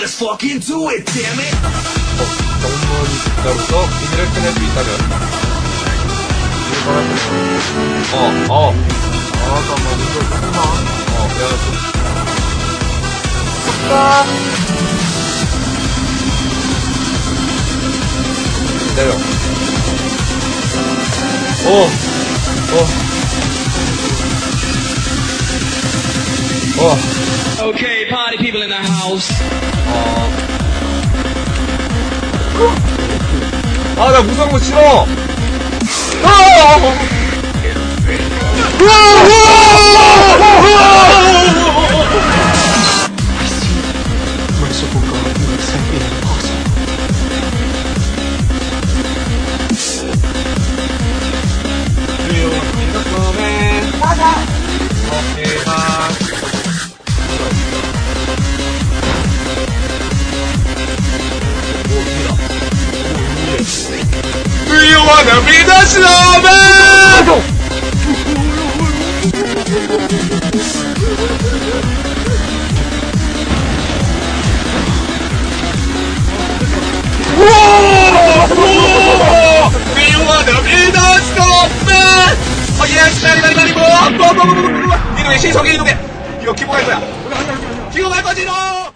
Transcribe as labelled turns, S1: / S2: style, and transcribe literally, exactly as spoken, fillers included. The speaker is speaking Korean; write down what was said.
S1: Let's fucking do it, damn it.
S2: 어, 전문가로서 비밀을 꺼낼 수 있다면. 어, 어.
S3: 아, 잠깐만, 이거 잠깐만.
S2: 어, 내가 좀.
S3: 속다.
S2: 기다려. 어, 어. 어.
S1: Okay, party people in the house.
S2: 어. 아, 나 무서운 거 싫어! 아! Do you wanna be the snowman? Do you wanna be the snowman? 어, 예, 기다리, 기다리, 기다리, 뭐, 뭐, 뭐, 뭐, 뭐, 이동해, 신속히 이동해. 이거 기복할 거야. 기복할 거지, 너!